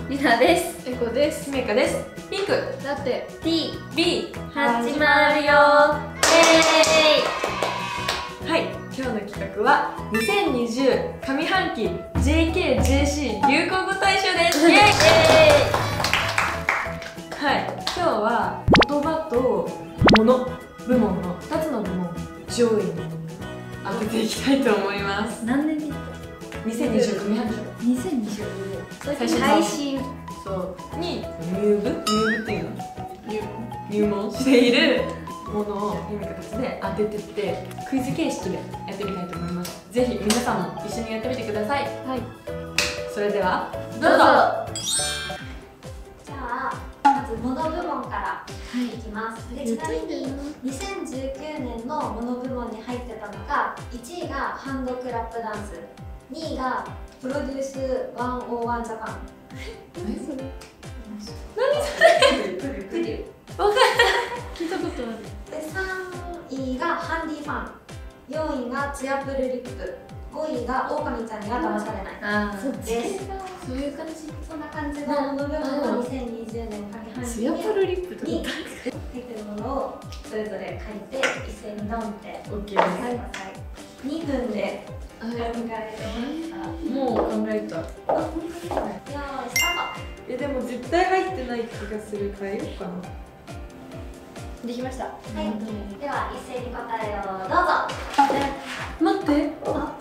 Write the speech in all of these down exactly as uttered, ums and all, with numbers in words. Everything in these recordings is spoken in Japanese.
リナです。 エコです。 メイカです。ピンクだって T、 B 始まるよー。イはい、今日の企画はにせんにじゅう上半期 ジェーケージェーシー 流行語大賞です。イエーイ。はい、今日は言葉と物部門のふたつの部門上位に当てていきたいと思います。 何年目？ にせんにじゅう上半期にせんにじゅう最初の配信そうに入部入部っていうの入門しているものを読み形で当ててってクイズ形式でやってみたいと思います。ぜひ皆さんも一緒にやってみてください。 はい。 それではどうぞ。 どうぞ。 じゃあまずモノ部門からいきます。でちなみににせんじゅうきゅうねんのモノ部門に入ってたのがいちいがハンドクラップダンス、にいがプロデュースひゃくワンジャパン。 何それ？ プリュわかんない。 聞いたことある。 でさんいがハンディファン、よんいがツヤプルリップ、ごいがオオカミちゃんには騙されないあそっちです。 そういう感じ。 そんな感じのモノ部門をにせんにじゅうねん上半期ツヤプルリップとかに入ってるものをそれぞれ書いて一斉にドンってオッケーください。にふんであ考えれますか？ もう考えた。 よーいスターえでも絶対入ってない気がする。変えようかな。 できました。 ト。はい。では一斉に答えをどうぞ。 待って、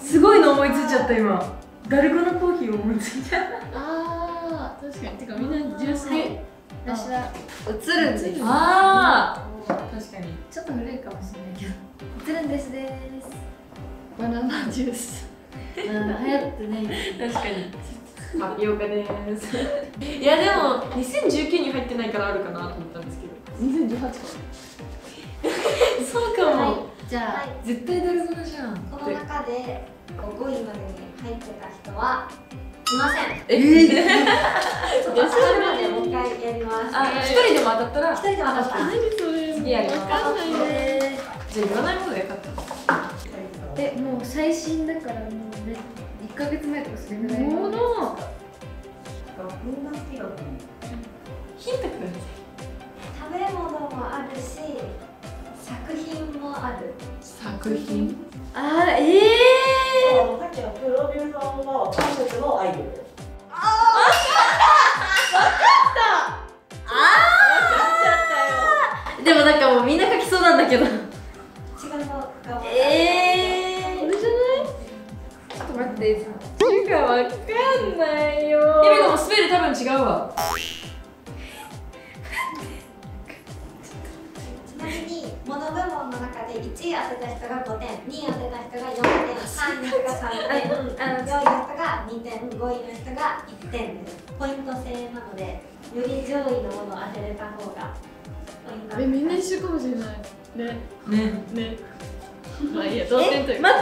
すごいの思いついちゃった今。ダルゴのコーヒー思いついちゃった。 あー確かに。てかみんなジュースはいで。 私は映るんです。 ああ、確かに。 ちょっと古いかもしれないけど。映るんですです。 バナナジュース。 うん、流行ってないです。 確かに。タピオカです。いやでもにせんじゅうきゅうに入ってないからあるかなと思ったんですけど。 にせんじゅうはちか。 そうかも。 はい。 じゃあ、 はい。 絶対ダルゴナじゃん。 この中でごいまでに入ってた人はいません。 ええ。 ちょっと当たるまでもう一回やります。 あ、一人でも当たったら。 一人でも当たったら何それ。 次やりますわかんないね。 じゃあ言わない方がよかった。 え、もう最新だからもうね、いっかげつまえとかそれぐらいの。 もの。 ヒントください。 食べ物もあるし作品もある。 作品。 あー、ええさっきのプロデューサーは韓国のアイドルです。 ー。でもなんかもうみんな書きそうなんだけど。 違うのがええー。これじゃない？ちょっと待って。字がわかんないよ。 エミコもスペル多分違うわ。 ちなみにモノ部門の中でいちい当てた人がごてん、にい当てた人がよんてん、さんいの人がさんてん、よんいの人がにてん、ごいの人がいってんです。ポイント制なのでより上位のものを当てれた方がポイント。 えみんな一緒かもしれない。ねね。 ね。まあいいや同点という。 待って、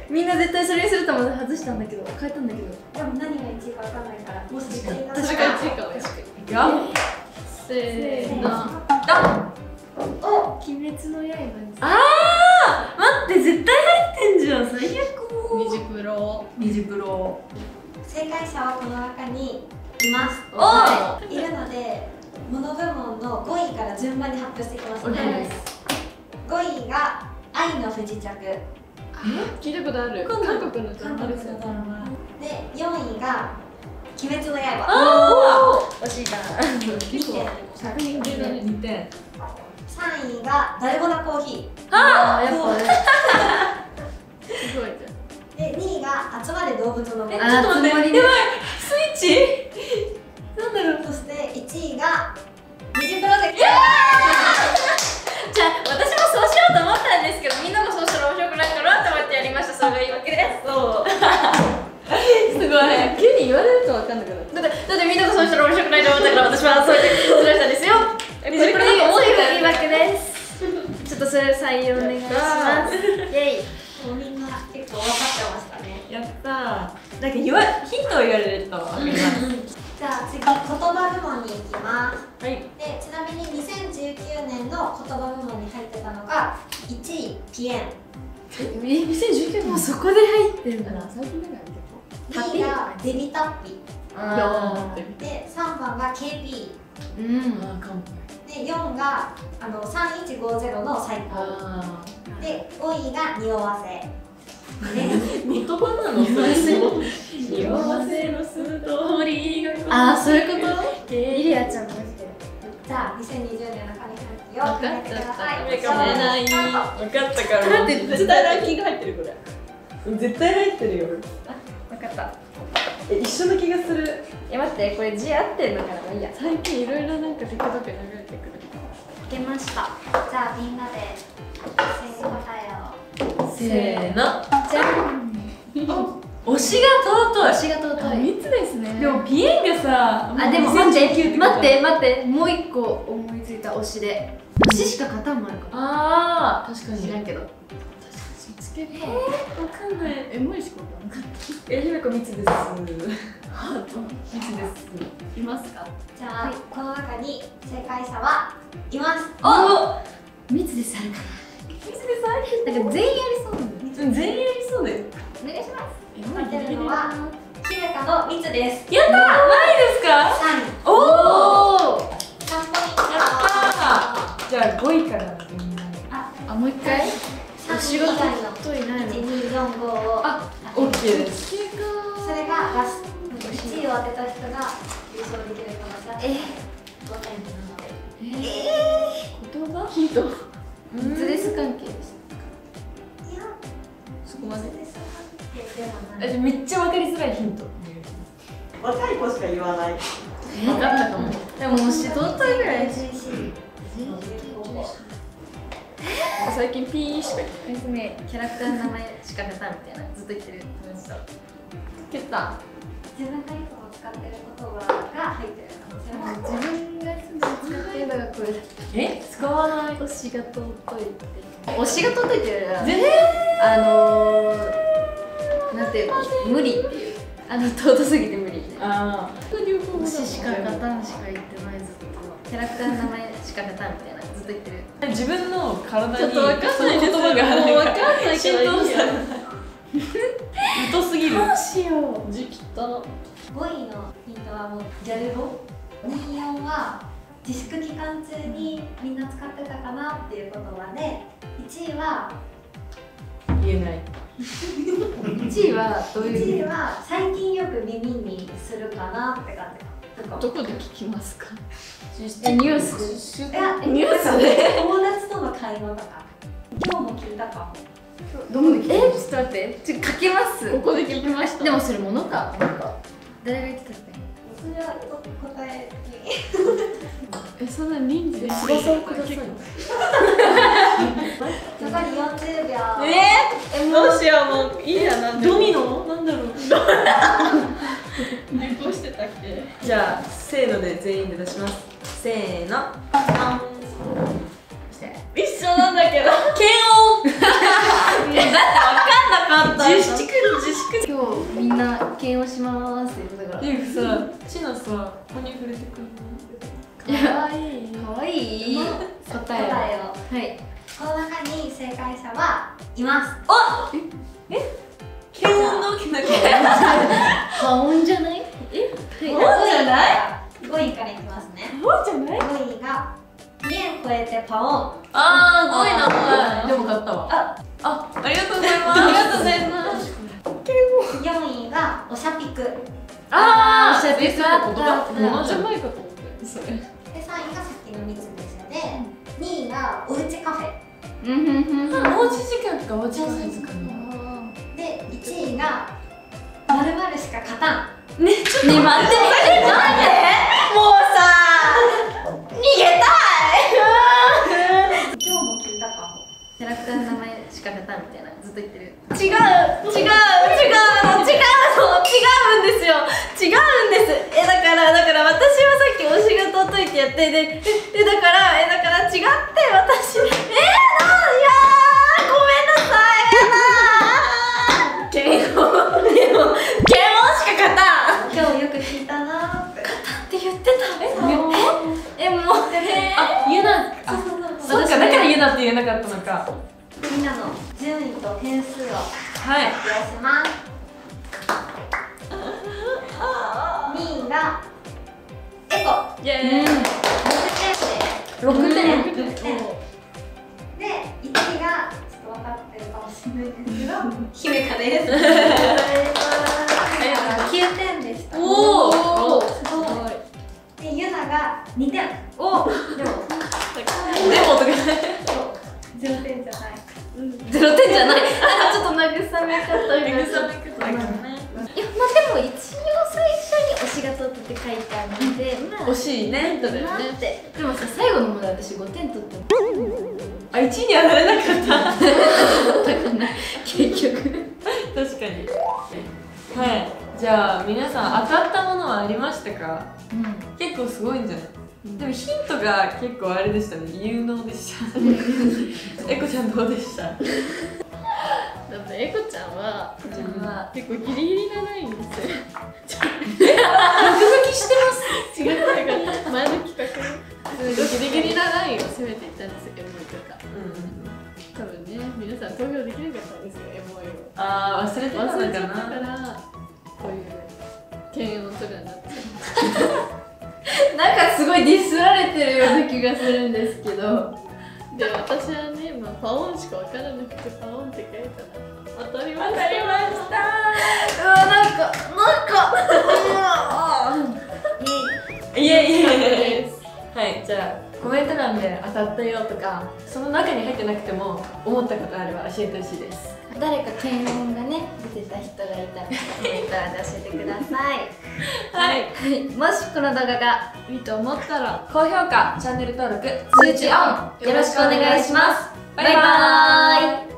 みんな絶対それにすると思って外したんだけど、変えたんだけど。 でも何がいちいか分かんないからもしいちいだったらそれがいちいかもよ。 いくよ。 せーの。 ダン。 お鬼滅の刃です。 ああ、待って絶対入ってんじゃん。最悪。 ミジプロ。 ミジプロ。 正解者はこの中にいます。 おー。 いるのでモノ部門のごいから順番に発表していきますお願いね。ごいが愛の不時着聞いたことある。 わかんない韓国のドラ韓マですよ。 国のドラマで、よんいが鬼滅の刃あ惜しいな。 結構作品系だあ。 ね。 二点。 さんいがダルゴナコーヒあー、やっぱね。 すごいじゃん。 ーで、にいが集まれ動物の森え、ちょっと待って。やばい。スイッチ。なんだろう。 そしていちいが二次プロジェクト。 じゃあ、私もそうしようと思ったんですけど、みんなもそうしたら面白くないかなと思ってやりました。それが言い訳です。そう。 すごい。 急に言われると分かんなくなる。 だって、だってみんながそうしたら面白くないと思ったから、私はそうやってずらしたんですよ。 えこれこれだと思ってた言い訳です。ちょっとそれ採用お願いします。イェイ。 もうみんな結構分かってましたね。 やったー。なんか言わヒントを言われるとわかります。 じゃあ次、言葉部門に行きますはい。 で、ちなみににせんじゅうきゅうねんの言葉部門に入ってたのがいちい、ピエン、 え、にせんじゅうきゅうねんもうそこで入ってんだ。 最近だから結構。 にいがデビタッピ、 あでさんばんが ケーピうん、あ、乾杯。 ーでよんがあのさんいちごゼロの最高あでごいが匂わせで言葉なの？それ匂わせのする通りが。 あー、そういうことリリアちゃんもしてる。 じゃあにせんにじゅうねんの上半期を決めてください。 分かったから。 だって絶対ランキング入ってるこれ。 絶対入ってるよ。 わかった。 え、一緒な気がする。 え、待って、これ字合ってんのかな。まあいいや。 最近いろいろなんか TikTok で流れてくる。 書けました。 じゃあみんなで一斉に答えを。 せーの。 じゃん。 推しが尊い。 推しが尊い。 三つですね。 でもピエンがさ、 あ、でも待ってにせんじゅうきゅう待って待ってもう一個思いついた推しで。推ししか勝たんもあるかああ、確かに。 知らんけど。 つけた。 わかんない。 エモいしかわかんなかっえ、ひめこみつです。みつです。 た。いますか？ じゃあこの中に正解者はいます。 お、 密ですあるかみつです。あな。なんか全員やりそうなんだよ。 れ。全員やりそうだよ。 お願いします。 エモ当ていギリギリるのはひめかのみつです。 やったー。マジですか？ さん、 おお。 さんポイント。 やったー。じゃあごいからみんな。 あ、もう一回。 さん推しが尊いないの。 いち、に、よん、ごをあ、オッケーです。 それがラストいちいを当てた人が優勝できる可能性がえごてんなので言葉？ヒント。 ビジネス関係です。 いやそこまで。 ビジネス関係ではない。 え、じゃあめっちゃわかりづらいヒント。 若い子しか言わない。 分かったかも。 でも推し尊いぐらい。 ジェーシー最近ピーしか言って別にキャラクターの名前しか出たみたいなずっと言ってる友達と。 けた。 自分がいつも使ってる言葉が入ってる可能性もある。 自分がいつも使ってるのがこれだ。 え、使わない。 推しが尊いって。推しが尊いっていうよりは全然。 あのー、なんていうの、無理っていう。あの尊すぎて無理。 あ推ししか勝たんしか言ってないずっと。キャラクターの名前しか勝たんみたいなずっと言ってる。 あ。自分の体にちょっとわかんないですその言葉があるもうわかんないからいい浸透されない。疎すぎる。 どうしよう。 字切ったな。 ごいのヒントはもうギャル語。に、よんは自粛期間中にみんな使ってたかなっていう言葉で、いちいは言えない。 いちいはどういちいう。 いは最近よく耳にするかなって感じ。なんかどこで聞きますか？ え、ニュース。 いやニュースで友達との会話とか今日も聞いたかも。 どこで聞きえ、 まちょっと待って。ちょっと書けます。 ここで聞きました。 でもそれものか。なんか誰が言ってたっそれは答えにえ、そんな人数で翼をください。 残りよんじゅうびょう。 え、どうしよう、もういいやなんで。 ドミノ？なんだろう。 流行してたっけ？ じゃあせーので全員で出します。せーの。 一緒なんだけど。 検温。 け？だってわかんなかった。 自粛自粛。 今日みんな検温しますって言ってたから。 ゆうくさ、ちなさ、ここに触れてくるかわいい。かわいい。答答えを。 えを。 はい。 この中に正解者はいます。 検温のなんか波音じゃない？え？ そうじゃないごいからいきますね。 そうじゃないごいがにえん超えてパオン。 あー、ごいな、ごい。でも買ったわ。 あ、 あ、ありがとうございます。ありがとうございます。 よんいがおしゃぴく。であー、 シャピクあった言葉物じゃないじゃないかと思ってそれ。 さんいがさっきのみつですよで、にいがおうちカフェ。 うんうんうんうん。 おうち時間とかおうちのサイズかな。 で、いちいがまるまるしか勝たん。 ね、待って。え、なんで？もうさ、逃げたい。 今日も聞いたかも。 キャラクターの名前しか勝たんみたいなずっと言ってる。違う違う違う違うの違うんですよ。違うんです。え、だからだから私はさっき推しが尊いってやってで、えだからえだから違って私えー、なんいやーごめんなさい。検温でも検温しか勝たん。 今日よく聞いたなーって。 って言ってた。え、もうえもうえあ、ゆな、あ、 そうそうそう。 そっか、だからゆなって言えなかったのか。 みんなの順位と点数をはい。 発表します。にいがエコイエーイ。 ろくてん。 ろくてんで、いちいがちょっと分かってるかもしれないですけど姫香です。きゅうてんでした。 おお。 すごい。で、ゆながにてん。 お。 でもでもとか。 ゼロてんじゃない。 ゼロてんじゃない。なんかちょっと慰め方が。慰め方ね。 いや、まあでも一応最初に推しが取ってって書いてあるので、まあ惜しいね。 だよね。でもさ、最後の問題私ごてん取ってもあ、いちいにはなれなかった。 結局。 確かに。はい。じゃあ皆さん当たったものはありましたか？結構すごいんじゃない？でもヒントが結構あれでしたね。有能でした。エコちゃんどうでした？ だってエコちゃんはちゃんは結構ギリギリなラインですよ。 落書きしてます。 違う違う。前の企画ギリギリなラインを攻めていったんですよ、エモいとか。多分ね、皆さん投票できなかったんですよ、エモいを。 ああ、忘れてたの忘れちゃったかな。 から、こういう検温とかになって。 なんかすごいディスられてるような気がするんですけど。 で、私はね、まあ、パオンしか分からなくて、パオンって書いたら当たりました。 当たりました。 うわ、なんか、なんか、 いえいえいえ。はい、じゃあコメント欄で当たったよとか、その中に入ってなくても思ったことあれば教えてほしいです。 誰か検温がね出てた人がいたらコメント欄で教えてください。 はい、 はい、もしこの動画がいいと思ったら、 高評価、チャンネル登録、 通知オンよろしくお願いします。 バイバーイ。